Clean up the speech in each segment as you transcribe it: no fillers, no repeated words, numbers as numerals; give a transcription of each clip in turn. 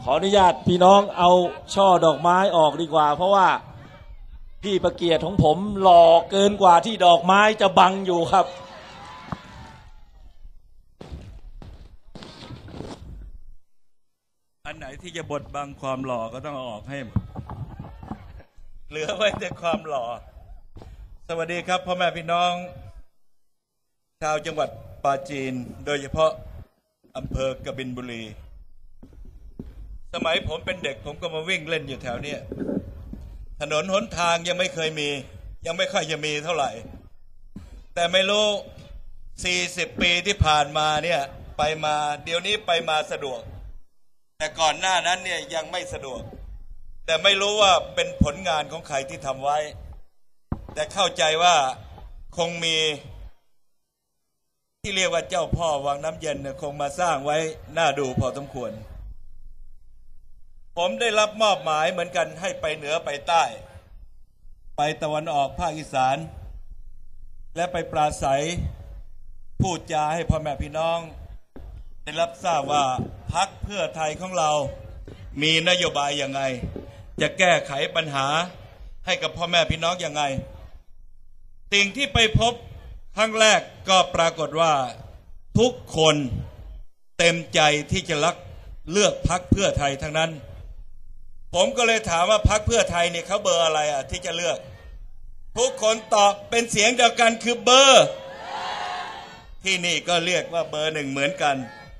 ออนุญาตพี่น้องเอาช่อดอกไม้ออกดีกว่าเพราะว่าพี่ประเกียรติของผมหล่อเกินกว่าที่ดอกไม้จะบังอยู่ครับอันไหนที่จะบดบังความหล่อก็ต้องเอาออกให้เหลือไว้แต่ความหล่อสวัสดีครับพ่อแม่พี่น้องชาวจังหวัดปราจีนโดยเฉพาะอำเภอกบินบุรีสมัยผมเป็นเด็กผมก็มาวิ่งเล่นอยู่แถวนี้ถนนหนทางยังไม่เคยมียังไม่ค่อยจะมีเท่าไหร่แต่ไม่รู้40 ปีที่ผ่านมาเนี่ยไปมาเดี๋ยวนี้ไปมาสะดวกแต่ก่อนหน้านั้นเนี่ยยังไม่สะดวกแต่ไม่รู้ว่าเป็นผลงานของใครที่ทำไว้แต่เข้าใจว่าคงมีที่เรียกว่าเจ้าพ่อวังน้ำเย็นคงมาสร้างไว้น่าดูพอสมควรผมได้รับมอบหมายเหมือนกันให้ไปเหนือไปใต้ไปตะวันออกภาคอีสานและไปปราศัยพูดจาให้พ่อแม่พี่น้องได้รับทราบว่าพรรคเพื่อไทยของเรามีนโยบายยังไงจะแก้ไขปัญหาให้กับพ่อแม่พี่น้องยังไงสิ่งที่ไปพบครั้งแรกก็ปรากฏว่าทุกคนเต็มใจที่จะเลือกพรรคเพื่อไทยทั้งนั้นผมก็เลยถามว่าพรรคเพื่อไทยเนี่ยเขาเบอร์อะไรที่จะเลือกทุกคนตอบเป็นเสียงเดียวกันคือเบอร์ที่นี่ก็เรียกว่าเบอร์1เหมือนกัน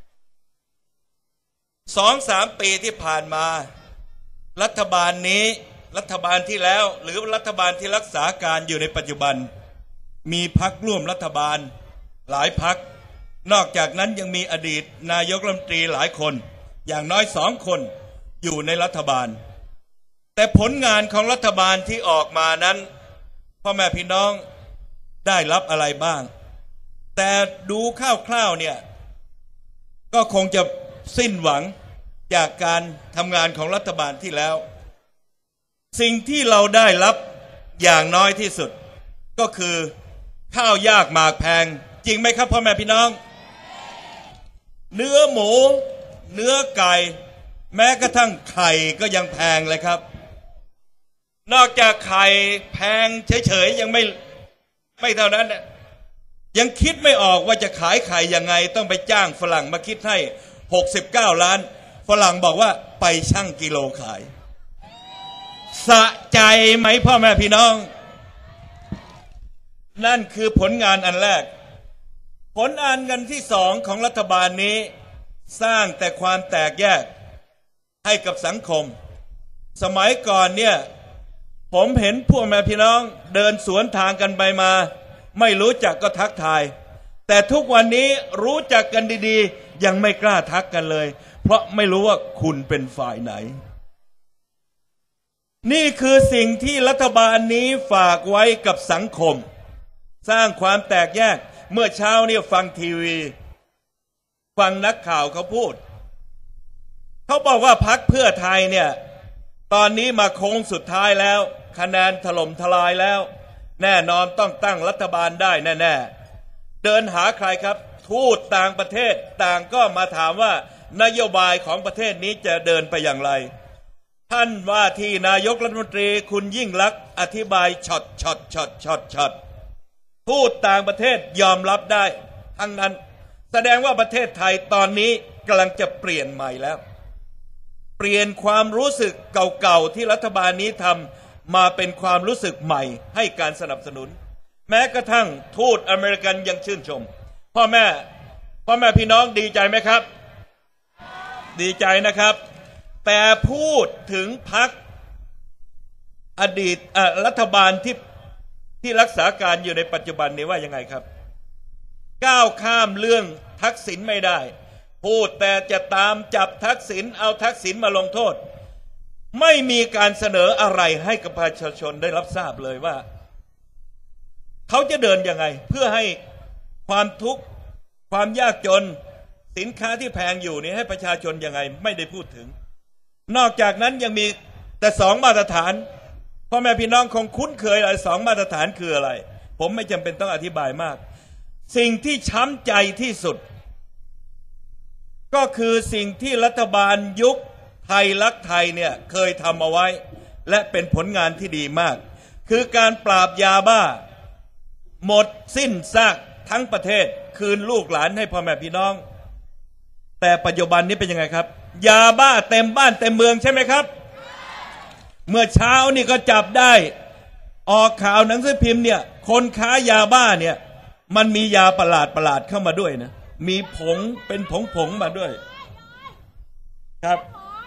2-3 ปีที่ผ่านมารัฐบาลนี้รัฐบาลที่แล้วหรือรัฐบาลที่รักษาการอยู่ในปัจจุบันมีพรรคร่วมรัฐบาลหลายพรรคนอกจากนั้นยังมีอดีตนายกรัฐมนตรีหลายคนอย่างน้อย2 คนอยู่ในรัฐบาลแต่ผลงานของรัฐบาลที่ออกมานั้นพ่อแม่พี่น้องได้รับอะไรบ้างแต่ดูคร่าวๆเนี่ยก็คงจะสิ้นหวังจากการทำงานของรัฐบาลที่แล้วสิ่งที่เราได้รับอย่างน้อยที่สุดก็คือข้าวยากหมากแพงจริงไหมครับพ่อแม่พี่น้องเนื้อหมูเนื้อไก่แม้กระทั่งไข่ก็ยังแพงเลยครับนอกจากไข่แพงเฉยๆยังไม่เท่านั้นยังคิดไม่ออกว่าจะขายไข่ยังไงต้องไปจ้างฝรั่งมาคิดให้69 ล้านฝรั่งบอกว่าไปชั่งกิโลขายสะใจไหมพ่อแม่พี่น้องนั่นคือผลงานอันแรกผลงานกันที่2ของรัฐบาลนี้สร้างแต่ความแตกแยกให้กับสังคมสมัยก่อนเนี่ยผมเห็นพวกแม่พี่น้องเดินสวนทางกันไปมาไม่รู้จักก็ทักทายแต่ทุกวันนี้รู้จักกันดีๆยังไม่กล้าทักกันเลยเพราะไม่รู้ว่าคุณเป็นฝ่ายไหนนี่คือสิ่งที่รัฐบาลนี้ฝากไว้กับสังคมสร้างความแตกแยกเมื่อเช้าเนี่ยฟังทีวีฟังนักข่าวเขาพูดเขาบอกว่าพรรคเพื่อไทยเนี่ยตอนนี้มาโค้งสุดท้ายแล้วคะแนนถล่มทลายแล้วแน่นอนต้องตั้งรัฐบาลได้แน่ๆเดินหาใครครับทูตต่างประเทศต่างก็มาถามว่านโยบายของประเทศนี้จะเดินไปอย่างไรท่านว่าที่นายกรัฐมนตรีคุณยิ่งลักษณ์อธิบายช็อตทูตต่างประเทศยอมรับได้ทั้งนั้นแสดงว่าประเทศไทยตอนนี้กำลังจะเปลี่ยนใหม่แล้วเปลี่ยนความรู้สึกเก่าๆที่รัฐบาลนี้ทำมาเป็นความรู้สึกใหม่ให้การสนับสนุนแม้กระทั่งทูตอเมริกันยังชื่นชมพ่อแม่พี่น้องดีใจไหมครับดีใจนะครับแต่พูดถึงพรรคอดีตรัฐบาลที่รักษาการอยู่ในปัจจุบันนี้ว่ายังไงครับก้าวข้ามเรื่องทักษิณไม่ได้พูดแต่จะตามจับทักษิณเอาทักษิณมาลงโทษไม่มีการเสนออะไรให้กับประชาชนได้รับทราบเลยว่าเขาจะเดินยังไงเพื่อให้ความทุกข์ความยากจนสินค้าที่แพงอยู่นี้ให้ประชาชนยังไงไม่ได้พูดถึงนอกจากนั้นยังมีแต่2 มาตรฐานพ่อแม่พี่น้องคงคุ้นเคยอะไร2 มาตรฐานคืออะไรผมไม่จำเป็นต้องอธิบายมากสิ่งที่ช้ำใจที่สุดก็คือสิ่งที่รัฐบาลยุคไทยรักไทยเนี่ยเคยทำเอาไว้และเป็นผลงานที่ดีมากคือการปราบยาบ้าหมดสิ้นซากทั้งประเทศคืนลูกหลานให้พ่อแม่พี่น้องแต่ปัจจุบันนี้เป็นยังไงครับยาบ้าเต็มบ้านเต็มเมืองใช่ไหมครับเมื่อเช้านี่ก็จับได้ออกข่าวหนังสือพิมพ์เนี่ยคนค้ายาบ้าเนี่ยมันมียาประหลาดเข้ามาด้วยนะมีผงเป็นผงมาด้วยครับ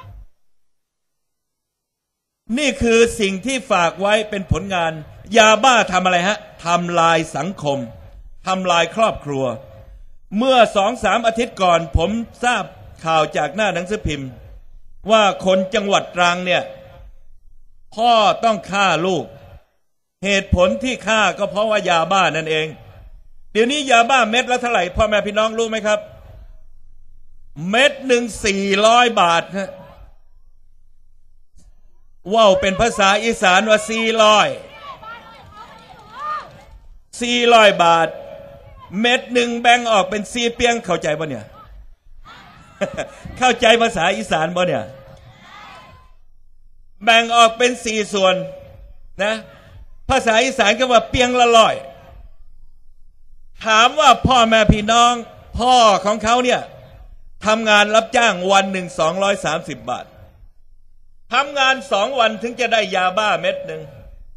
นี่คือสิ่งที่ฝากไว้เป็นผลงานยาบ้าทำอะไรฮะทำลายสังคมทำลายครอบครัวเมื่อ2-3 อาทิตย์ก่อนผมทราบข่าวจากหน้าหนังสือพิมพ์ว่าคนจังหวัดตรังเนี่ยพ่อต้องฆ่าลูกเหตุผลที่ฆ่าก็เพราะว่ายาบ้านั่นเองเดี๋ยวนี้ยาบ้าเม็ดละเท่าไหร่พ่อแม่พี่น้องรู้ไหมครับเม็ดหนึ่ง400 บาทฮะว่าวเป็นภาษาอีสานว่า400 บาทเม็ดหนึ่งแบ่งออกเป็น4 เปียงเข้าใจป่ะเนี่ย เข้าใจภาษาอีสานป่ะเนี่ยแบ่งออกเป็น4 ส่วนนะภาษาอีสานก็ว่าเปียงละร้อยถามว่าพ่อแม่พี่น้องพ่อของเขาเนี่ยทำงานรับจ้างวันหนึ่ง230 บาททำงาน2 วันถึงจะได้ยาบ้าเม็ดหนึ่ง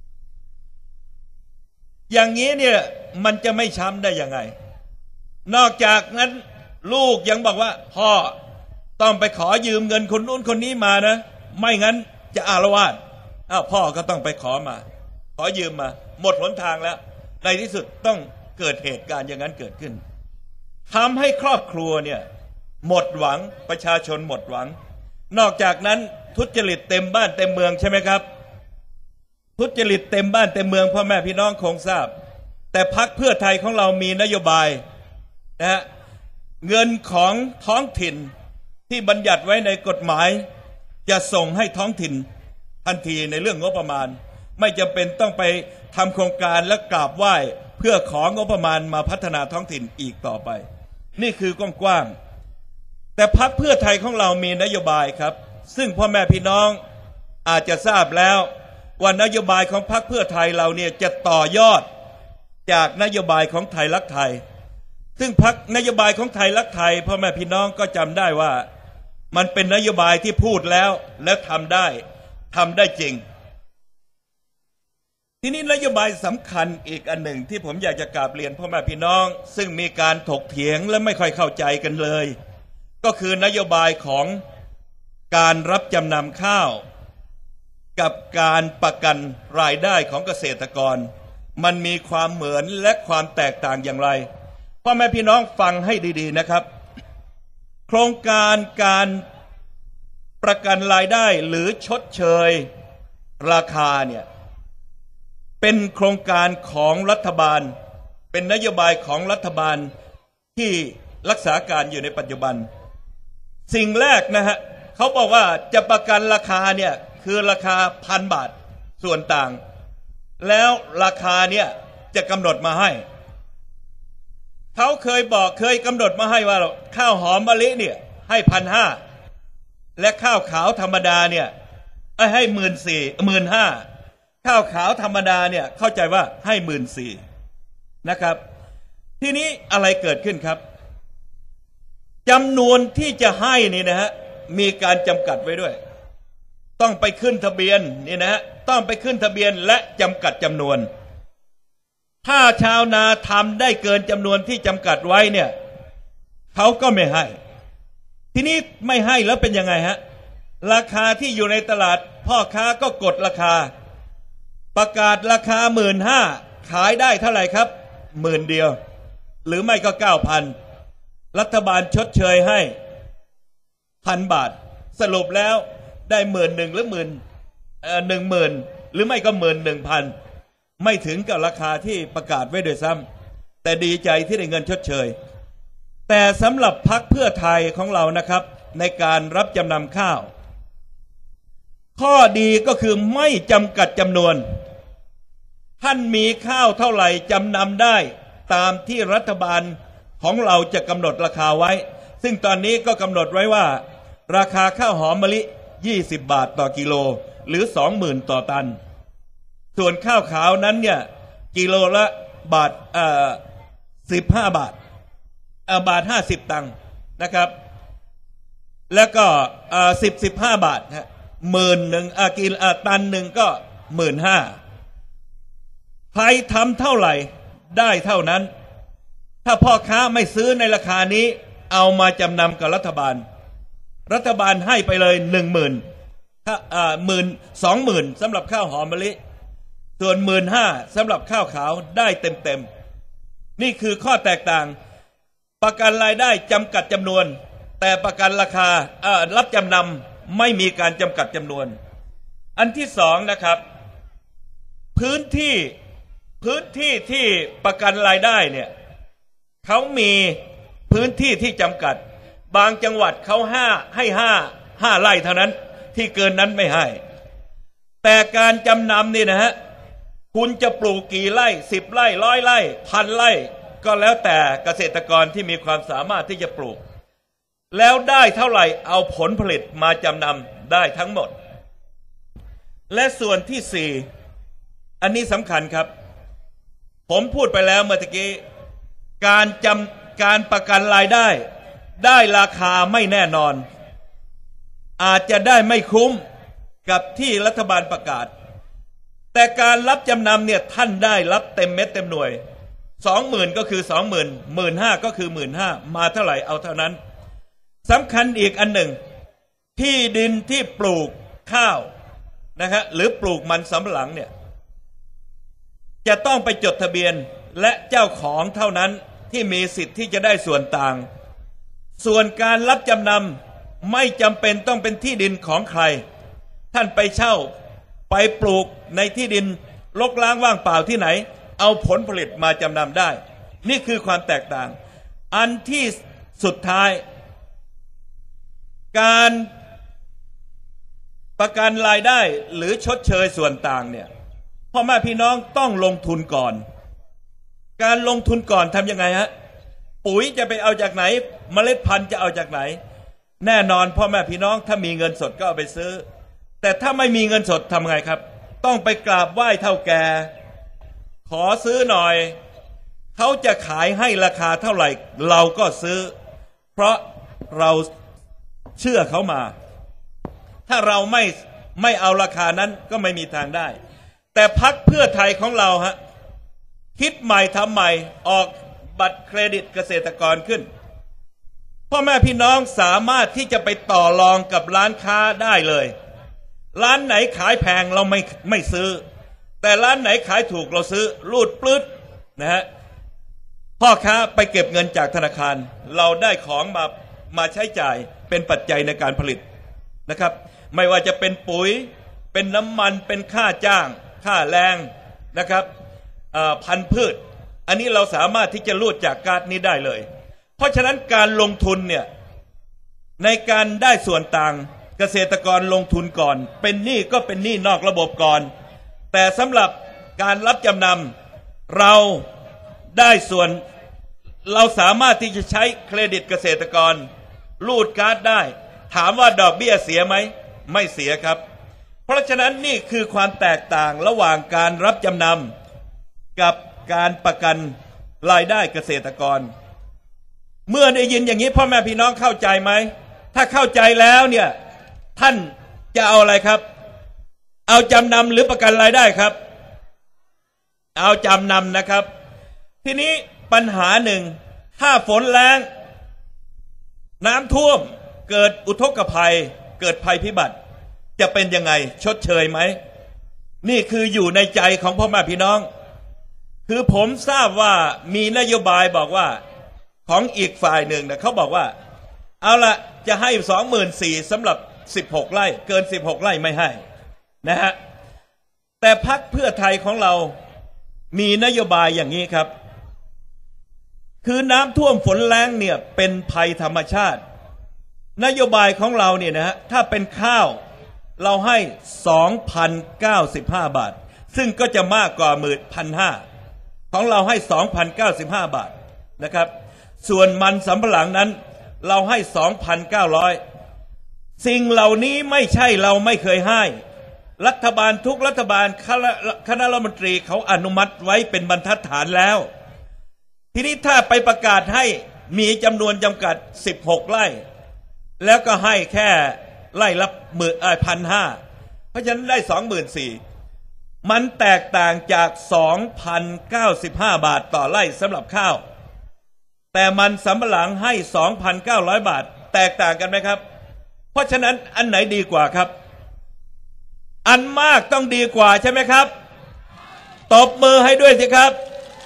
อย่างนี้เนี่ยมันจะไม่ช้ำได้ยังไงนอกจากนั้นลูกยังบอกว่าพ่อต้องไปขอยืมเงินคนนู้นคนนี้มานะไม่งั้นจะอาละวาดพ่อก็ต้องไปขอยืมมาหมดหนทางแล้วในที่สุดต้องเกิดเหตุการณ์อย่างนั้นเกิดขึ้นทำให้ครอบครัวเนี่ยหมดหวังประชาชนหมดหวังนอกจากนั้นทุจริตเต็มบ้านเต็มเมืองใช่ไหมครับทุจริตเต็มบ้านเต็มเมืองพ่อแม่พี่น้องคงทราบแต่พรรคเพื่อไทยของเรามีนโยบายนะฮะเงินของท้องถิ่นที่บัญญัติไว้ในกฎหมายจะส่งให้ท้องถิ่นทันทีในเรื่องงบประมาณไม่จำเป็นต้องไปทำโครงการและกราบไหว้เพื่อของงบประมาณมาพัฒนาท้องถิ่นอีกต่อไปนี่คือกว้างๆแต่พรรคเพื่อไทยของเรามีนโยบายครับซึ่งพ่อแม่พี่น้องอาจจะทราบแล้วว่านโยบายของพรรคเพื่อไทยเราเนี่ยจะต่อยอดจากนโยบายของไทยรักไทยซึ่งนโยบายของไทยรักไทยพ่อแม่พี่น้องก็จำได้ว่ามันเป็นนโยบายที่พูดแล้วและทำได้จริงทีนี้นโยบายสำคัญอีกอันหนึ่งที่ผมอยากจะกราบเรียนพ่อแม่พี่น้องซึ่งมีการถกเถียงและไม่ค่อยเข้าใจกันเลยก็คือนโยบายของการรับจำนำข้าวกับการประกันรายได้ของเกษตรกรมันมีความเหมือนและความแตกต่างอย่างไรพ่อแม่พี่น้องฟังให้ดีๆนะครับโครงการการประกันรายได้หรือชดเชยราคาเนี่ยเป็นโครงการของรัฐบาลเป็นนโยบายของรัฐบาลที่รักษาการอยู่ในปัจจุบันสิ่งแรกนะฮะเขาบอกว่าจะประกันราคาเนี่ยคือราคา1,000 บาทส่วนต่างแล้วราคาเนี่ยจะกำหนดมาให้เขาเคยกำหนดมาให้ว่าข้าวหอมมะลิเนี่ยให้1,500และข้าวขาวธรรมดาเนี่ยให้14,000 ข้าวขาวธรรมดาเนี่ยเข้าใจว่าให้14,000นะครับทีนี้อะไรเกิดขึ้นครับจำนวนที่จะให้นี่นะฮะมีการจำกัดไว้ด้วยต้องไปขึ้นทะเบียนนี่นะฮะต้องไปขึ้นทะเบียนและจำกัดจำนวนถ้าชาวนาทำได้เกินจำนวนที่จำกัดไว้เนี่ยเขาก็ไม่ให้ทีนี้ไม่ให้แล้วเป็นยังไงฮะราคาที่อยู่ในตลาดพ่อค้าก็กดราคาประกาศราคา15,000ขายได้เท่าไหร่ครับ10,000เดียวหรือไม่ก็ 9,000 รัฐบาลชดเชยให้1,000 บาทสรุปแล้วได้11,000หรือ10,000หรือไม่ก็11,000ไม่ถึงกับราคาที่ประกาศไว้โดยซ้ำแต่ดีใจที่ได้เงินชดเชยแต่สำหรับพรรคเพื่อไทยของเรานะครับในการรับจำนำข้าวข้อดีก็คือไม่จำกัดจำนวนท่านมีข้าวเท่าไหร่จำนำได้ตามที่รัฐบาลของเราจะกำหนดราคาไว้ซึ่งตอนนี้ก็กำหนดไว้ว่าราคาข้าวหอมมะลิ 20 บาทต่อกิโลหรือ 20,000 ต่อตันส่วนข้าวขาวนั้นเนี่ยกิโลละบาท15 บาทบาท50 ตังค์นะครับแล้วก็15 บาทฮะ11,000กิโลตันหนึ่งก็15,000ใครทำเท่าไหร่ได้เท่านั้นถ้าพ่อค้าไม่ซื้อในราคานี้เอามาจำนำกับรัฐบาลให้ไปเลย10,000ถ้า20,000สำหรับข้าวหอมมะลิส่วน15,000สำหรับข้าวขาวได้เต็มนี่คือข้อแตกต่างประกันรายได้จำกัดจำนวนแต่ประกันราคารับจำนำไม่มีการจำกัดจำนวนอันที่สองนะครับพื้นที่ที่ประกันรายได้เนี่ยเขามีพื้นที่ที่จำกัดบางจังหวัดเขาให้5ไร่เท่านั้นที่เกินนั้นไม่ให้แต่การจำนำนี่นะฮะคุณจะปลูกกี่ไร่10 ไร่100 ไร่1,000 ไร่ก็แล้วแต่เกษตรกรที่มีความสามารถที่จะปลูกแล้วได้เท่าไหร่เอาผลผลิตมาจำนำได้ทั้งหมดและส่วนที่ 4อันนี้สำคัญครับผมพูดไปแล้วเมื่อกี้การประกันรายได้ราคาไม่แน่นอนอาจจะได้ไม่คุ้มกับที่รัฐบาลประกาศแต่การรับจำนำเนี่ยท่านได้รับเต็มเม็ดเต็มหน่วย 20,000 ก็คือ 20,000 15,000 ก็คือ 15,000 มาเท่าไหร่เอาเท่านั้นสำคัญอีกอันหนึ่งที่ดินที่ปลูกข้าวนะครับหรือปลูกมันสำปะหลังเนี่ยจะต้องไปจดทะเบียนและเจ้าของเท่านั้นที่มีสิทธิ์ที่จะได้ส่วนต่างส่วนการรับจำนำไม่จำเป็นต้องเป็นที่ดินของใครท่านไปเช่าไปปลูกในที่ดินรกร้างว่างเปล่าที่ไหนเอาผลผลิตมาจำนำได้นี่คือความแตกต่างอันที่สุดท้ายการประกันรายได้หรือชดเชยส่วนต่างเนี่ยพ่อแม่พี่น้องต้องลงทุนก่อนการลงทุนก่อนทำยังไงฮะปุ๋ยจะไปเอาจากไหนเมล็ดพันธุ์จะเอาจากไหนแน่นอนพ่อแม่พี่น้องถ้ามีเงินสดก็เอาไปซื้อแต่ถ้าไม่มีเงินสดทำไงครับต้องไปกราบไหว้เฒ่าแก่ขอซื้อหน่อยเขาจะขายให้ราคาเท่าไหร่เราก็ซื้อเพราะเราเชื่อเขามาถ้าเราไม่เอาราคานั้นก็ไม่มีทางได้แต่พรรคเพื่อไทยของเราฮะคิดใหม่ทำใหม่ออกบัตรเครดิตเกษตรกรขึ้นพ่อแม่พี่น้องสามารถที่จะไปต่อรองกับร้านค้าได้เลยร้านไหนขายแพงเราไม่ซื้อแต่ร้านไหนขายถูกเราซื้อรูดปลื้ดนะฮะพ่อค้าไปเก็บเงินจากธนาคารเราได้ของมาใช้จ่ายเป็นปัจจัยในการผลิตนะครับไม่ว่าจะเป็นปุ๋ยเป็นน้ำมันเป็นค่าจ้างค่าแรงนะครับพันธุ์พืชอันนี้เราสามารถที่จะรูดจากการนี้ได้เลยเพราะฉะนั้นการลงทุนเนี่ยในการได้ส่วนต่างเกษตรกรลงทุนก่อนเป็นหนี้ก็เป็นหนี้นอกระบบก่อนแต่สำหรับการรับจำนำเราได้ส่วนเราสามารถที่จะใช้เครดิตเกษตรกรรูดการ์ดได้ถามว่าดอกเบี้ยเสียไหมไม่เสียครับเพราะฉะนั้นนี่คือความแตกต่างระหว่างการรับจำนำกับการประกันรายได้เกษตรกรเมื่อได้ยินอย่างนี้พ่อแม่พี่น้องเข้าใจไหมถ้าเข้าใจแล้วเนี่ยท่านจะเอาอะไรครับเอาจำนำหรือประกันรายได้ครับเอาจำนำนะครับทีนี้ปัญหาหนึ่งถ้าฝนแล้งน้ำท่วมเกิดอุทกภัยเกิดภัยพิบัติจะเป็นยังไงชดเชยไหมนี่คืออยู่ในใจของพ่อแม่พี่น้องคือผมทราบว่ามีนโยบายบอกว่าของอีกฝ่ายหนึ่งนะเขาบอกว่าเอาละจะให้ 24,000 สำหรับ16 ไร่เกิน16 ไร่ไม่ให้นะฮะแต่พรรคเพื่อไทยของเรามีนโยบายอย่างนี้ครับคือน้ำท่วมฝนแล้งเนี่ยเป็นภัยธรรมชาตินโยบายของเราเนี่ยนะฮะถ้าเป็นข้าวเราให้ 2,095 บาทซึ่งก็จะมากกว่า 1,500 ของเราให้ 2,095 บาทนะครับส่วนมันสำปะหลังนั้นเราให้ 2,900 สิ่งเหล่านี้ไม่ใช่เราไม่เคยให้รัฐบาลทุกรัฐบาลคณะรัฐมนตรีเขาอนุมัติไว้เป็นบรรทัดฐานแล้วทีนี้ถ้าไปประกาศให้มีจำนวนจำกัด16ไร่แล้วก็ให้แค่ไร่ละ1,500เพราะฉะนั้นได้24,000มันแตกต่างจาก 2,095 บาทต่อไร่สำหรับข้าวแต่มันสำปะหลังให้ 2,900 บาทแตกต่างกันไหมครับเพราะฉะนั้นอันไหนดีกว่าครับอันมากต้องดีกว่าใช่ไหมครับตบมือให้ด้วยสิครับ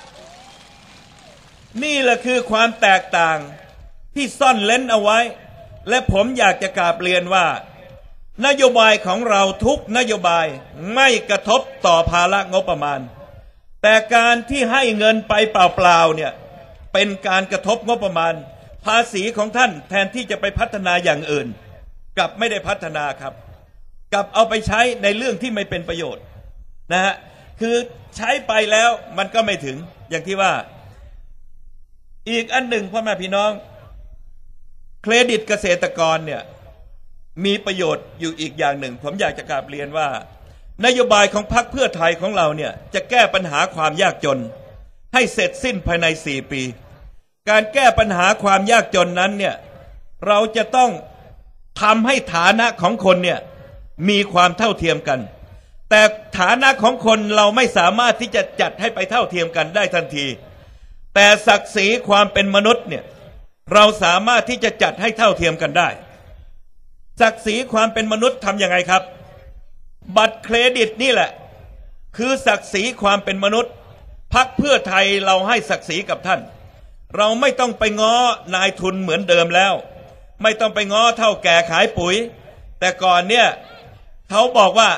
นี่แหละคือความแตกต่างที่ซ่อนเร้นเอาไว้และผมอยากจะกราบเรียนว่านโยบายของเราทุกนโยบายไม่กระทบต่อภาระงบประมาณแต่การที่ให้เงินไปเปล่าๆเนี่ยเป็นการกระทบงบประมาณภาษีของท่านแทนที่จะไปพัฒนาอย่างอื่นกลับไม่ได้พัฒนาครับกลับเอาไปใช้ในเรื่องที่ไม่เป็นประโยชน์นะฮะคือใช้ไปแล้วมันก็ไม่ถึงอย่างที่ว่าอีกอันหนึ่งพ่อแม่พี่น้องเครดิตเกษตรกรเนี่ยมีประโยชน์อยู่อีกอย่างหนึ่งผมอยากจะกราบเรียนว่านโยบายของพรรคเพื่อไทยของเราเนี่ยจะแก้ปัญหาความยากจนให้เสร็จสิ้นภายใน4 ปีการแก้ปัญหาความยากจนนั้นเนี่ยเราจะต้องทำให้ฐานะของคนเนี่ยมีความเท่าเทียมกันแต่ฐานะของคนเราไม่สามารถที่จะจัดให้ไปเท่าเทียมกันได้ทันทีแต่ศักดิ์ศรีความเป็นมนุษย์เนี่ยเราสามารถที่จะจัดให้เท่าเทียมกันได้ศักดิ์ศรีความเป็นมนุษย์ทำยังไงครับบัตรเครดิตนี่แหละคือศักดิ์ศรีความเป็นมนุษย์พรรคเพื่อไทยเราให้ศักดิ์ศรีกับท่านเราไม่ต้องไปง้อนายทุนเหมือนเดิมแล้วไม่ต้องไปง้อเท่าแก่ขายปุ๋ยแต่ก่อนเนี่ยเขาบอกว่า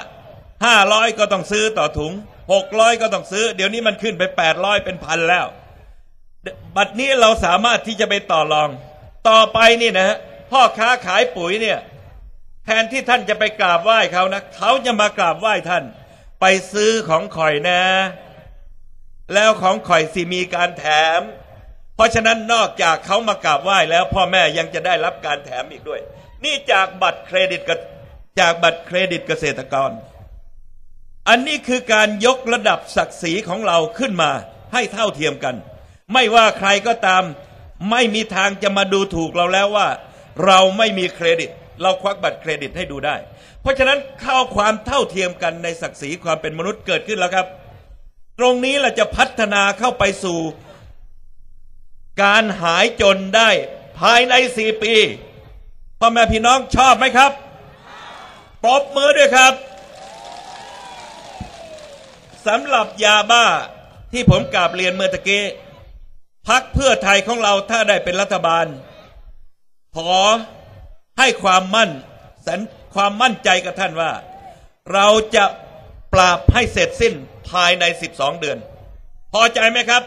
500ก็ต้องซื้อต่อถุง600ก็ต้องซื้อเดี๋ยวนี้มันขึ้นไป800เป็น1,000แล้วบัดนี้เราสามารถที่จะไปต่อรองต่อไปนี่นะพ่อค้าขายปุ๋ยเนี่ยแทนที่ท่านจะไปกราบไหว้เขานะเขาจะมากราบไหว้ท่านไปซื้อของข่อยนะแล้วของข่อยสิมีการแถมเพราะฉะนั้นนอกจากเขามากราบไหว้แล้วพ่อแม่ยังจะได้รับการแถมอีกด้วยนี่จากบัตรเครดิตเกษตรกรอันนี้คือการยกระดับศักดิ์ศรีของเราขึ้นมาให้เท่าเทียมกันไม่ว่าใครก็ตามไม่มีทางจะมาดูถูกเราแล้วว่าเราไม่มีเครดิตเราควักบัตรเครดิตให้ดูได้เพราะฉะนั้นเข้าความเท่าเทียมกันในศักดิ์ศรีความเป็นมนุษย์เกิดขึ้นแล้วครับตรงนี้เราจะพัฒนาเข้าไปสู่การหายจนได้ภายใน4 ปีพ่อแม่พี่น้องชอบไหมครับปรบมือด้วยครับสำหรับยาบ้าที่ผมกราบเรียนเมื่อตะกี้พรรคเพื่อไทยของเราถ้าได้เป็นรัฐบาลขอให้ความมั่นใจกับท่านว่าเราจะปราบให้เสร็จสิ้นภายใน12 เดือนพอใจไหมครับ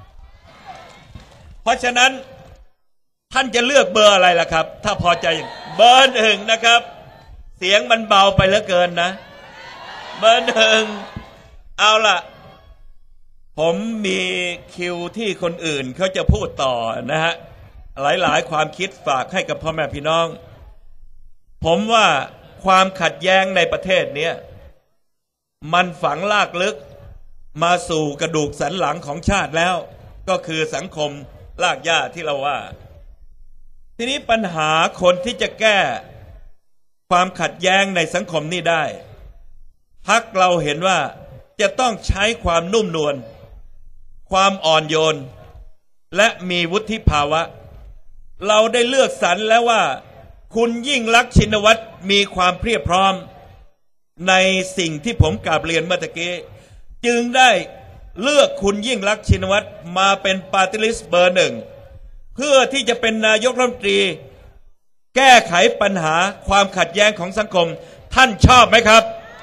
เพราะฉะนั้นท่านจะเลือกเบอร์อะไรล่ะครับถ้าพอใจเบอร์1นะครับเสียงมันเบาไปเหลือเกินนะเบอร์1เอาล่ะผมมีคิวที่คนอื่นเขาจะพูดต่อนะฮะหลายความคิดฝากให้กับพ่อแม่พี่น้องผมว่าความขัดแย้งในประเทศนี้มันฝังลากลึกมาสู่กระดูกสันหลังของชาติแล้วก็คือสังคมรากหญ้าที่เราว่าทีนี้ปัญหาคนที่จะแก้ความขัดแย้งในสังคมนี้ได้พรรคเราเห็นว่าจะต้องใช้ความนุ่มนวลความอ่อนโยนและมีวุฒิภาวะเราได้เลือกสรรแล้วว่าคุณยิ่งลักษณ์ชินวัตรมีความเพียบพร้อมในสิ่งที่ผมกราบเรียนเมื่อกี้จึงได้เลือกคุณยิ่งลักษณ์ชินวัตรมาเป็นปาร์ตี้ลิสต์เบอร์ 1เพื่อที่จะเป็นนายกรัฐมนตรีแก้ไขปัญหาความขัดแย้งของสังคมท่านชอบไหมครับ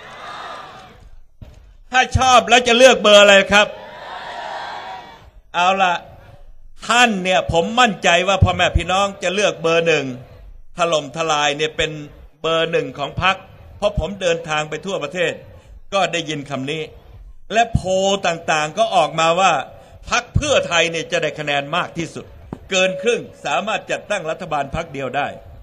ถ้าชอบแล้วจะเลือกเบอร์อะไรครับเอาล่ะท่านเนี่ยผมมั่นใจว่าพ่อแม่พี่น้องจะเลือกเบอร์ 1ถล่มทลายเนี่ยเป็นเบอร์ 1ของพรรคเพราะผมเดินทางไปทั่วประเทศก็ได้ยินคำนี้และโพลต่างๆก็ออกมาว่าพรรคเพื่อไทยเนี่ยจะได้คะแนนมากที่สุดเกินครึ่งสามารถจัดตั้งรัฐบาลพรรคเดียวได้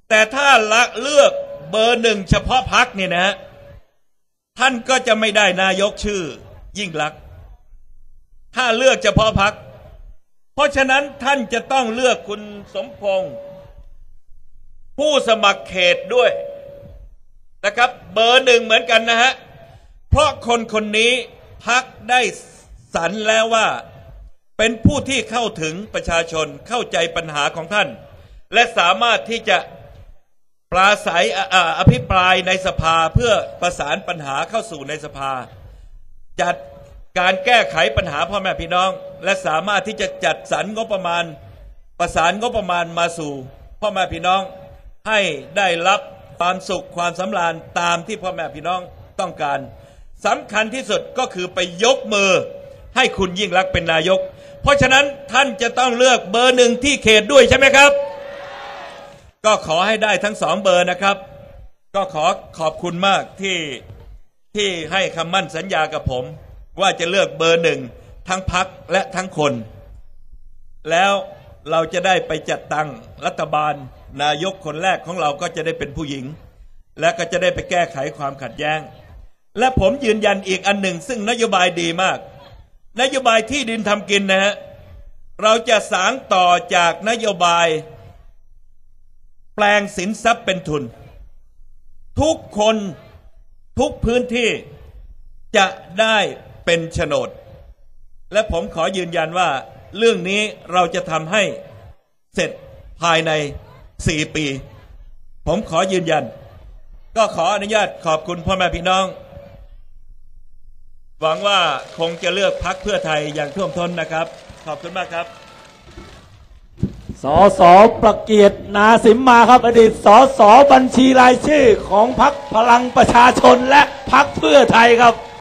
แต่ถ้าละเลือกเบอร์หนึ่งเฉพาะพรรคเนี่ยนะฮะท่านก็จะไม่ได้นายกชื่อยิ่งลักษณ์ถ้าเลือกเฉพาะพรรคเพราะฉะนั้นท่านจะต้องเลือกคุณสมพงษ์ผู้สมัครเขตด้วยนะครับเบอร์หนึ่งเหมือนกันนะฮะเพราะคนคนนี้พรรคได้สรรแล้วว่าเป็นผู้ที่เข้าถึงประชาชนเข้าใจปัญหาของท่านและสามารถที่จะปราศัยอภิปรายในสภาเพื่อประสานปัญหาเข้าสู่ในสภาจัดการแก้ไขปัญหาพ่อแม่พี่น้องและสามารถที่จะจัดสรรงบประมาณประสานงบประมาณมาสู่พ่อแม่พี่น้องให้ได้รับความสุขความสำราญตามที่พ่อแม่พี่น้องต้องการสำคัญที่สุดก็คือไปยกมือให้คุณยิ่งลักษณ์เป็นนายกเพราะฉะนั้นท่านจะต้องเลือกเบอร์หนึ่งที่เขตด้วยใช่ไหมครับก็ขอให้ได้ทั้งสองเบอร์นะครับก็ขอบคุณมากที่ให้คำมั่นสัญญากับผมว่าจะเลือกเบอร์หนึ่งทั้งพรรคและทั้งคนแล้วเราจะได้ไปจัดตั้งรัฐบาลนายกคนแรกของเราก็จะได้เป็นผู้หญิงและก็จะได้ไปแก้ไขความขัดแย้งและผมยืนยันอีกอันหนึ่งซึ่งนโยบายดีมากนโยบายที่ดินทำกินนะฮะเราจะสานต่อจากนโยบายแปลงสินทรัพย์เป็นทุนทุกคนทุกพื้นที่จะได้เป็นโฉนดและผมขอยืนยันว่าเรื่องนี้เราจะทำให้เสร็จภายใน4 ปีผมขอยืนยันก็ขออนุญาตขอบคุณพ่อแม่พี่น้องหวังว่าคงจะเลือกพรรคเพื่อไทยอย่างท่วมท้นนะครับขอบคุณมากครับสสประเกียรตินาสิมมาครับอดีตสสบัญชีรายชื่อของพรรคพลังประชาชนและพรรคเพื่อไทยครับ